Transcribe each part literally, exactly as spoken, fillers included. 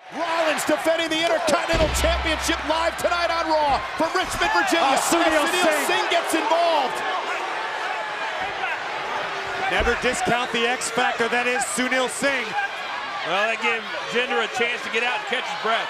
Rollins defending the Intercontinental Championship live tonight on Raw from Richmond, Virginia. Uh, Sunil Sunil Singh. Singh gets involved. Never discount the X factor that is Sunil Singh. Well, that gave Jinder a chance to get out and catch his breath.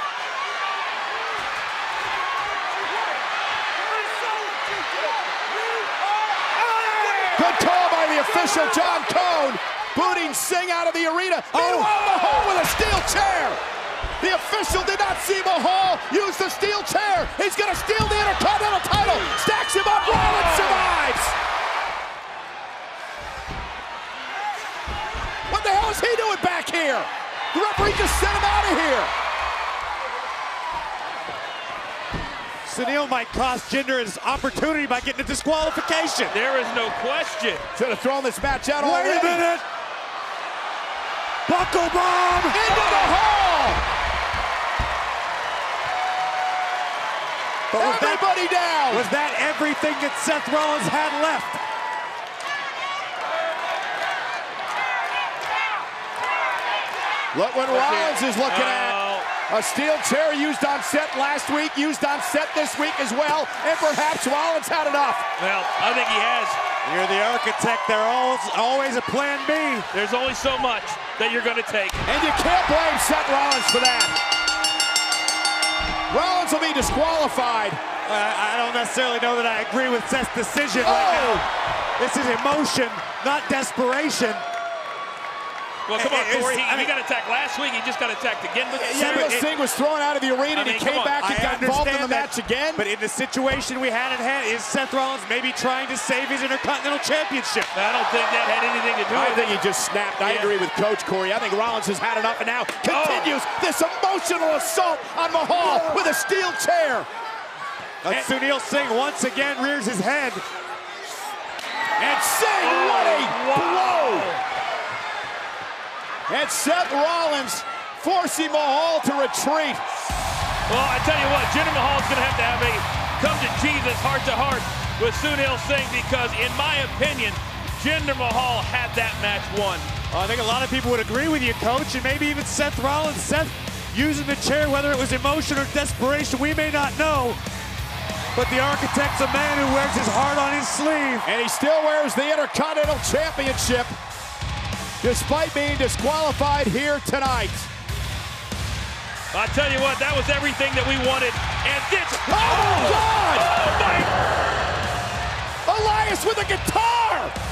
Good call by the official, John Cone, booting Singh out of the arena. Meanwhile, Mahal with a steel chair. The official did not see Mahal use the steel chair. He's going to steal the Intercontinental title. Stacks him up. Rollins survives. What the hell is he doing back here? The referee just sent him out of here. Sunil might cost Jinder his opportunity by getting a disqualification. There is no question. Should have thrown this match out Wait already. a minute. Buckle bomb Into the hall. But was Everybody that, down. Was that everything that Seth Rollins had left? Look what Rollins is looking at. Oh. A steel chair used on Seth last week, used on Seth this week as well, and perhaps Rollins had enough. Well, I think he has. You're the architect. There's always, always a plan B. There's only so much that you're going to take. And you can't blame Seth Rollins for that. Rollins will be disqualified. Uh, I don't necessarily know that I agree with Seth's decision Oh. right now. This is emotion, not desperation. Well, come on, It's- Corey. He, I mean- he got attacked last week. He just got attacked again. Look, Yeah, Sunil but it- Singh was thrown out of the arena, I and he mean, came come on. back and I got involved in the understand that, match again. But in the situation we had at hand, is Seth Rollins maybe trying to save his Intercontinental Championship? I don't think that had anything to do I with think it. he just snapped. I Yeah. agree with Coach Corey. I think Rollins has had enough and now continues this emotional assault on Mahal with a steel chair. Uh, Sunil Singh once again rears his head. And Singh, what a blow! And Seth Rollins forcing Mahal to retreat. Well, I tell you what, Jinder Mahal's going to have to have a come to Jesus heart-to-heart with Sunil Singh because, in my opinion, Jinder Mahal had that match won. I think a lot of people would agree with you, Coach, and maybe even Seth Rollins. Seth using the chair, whether it was emotion or desperation, we may not know. But the architect's a man who wears his heart on his sleeve. And he still wears the Intercontinental Championship despite being disqualified here tonight. I tell you what, that was everything that we wanted. And this... Oh, God! Oh, my... Elias with a guitar!